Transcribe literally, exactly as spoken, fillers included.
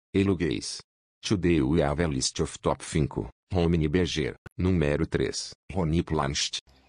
Eloguês. Today we have a list of top cinco. Homini Beger, número três. Roni Planst.